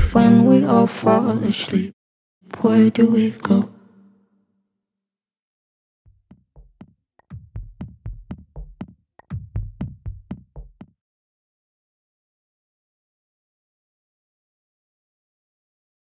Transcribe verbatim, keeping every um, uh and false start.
When we all fall asleep, where do we go?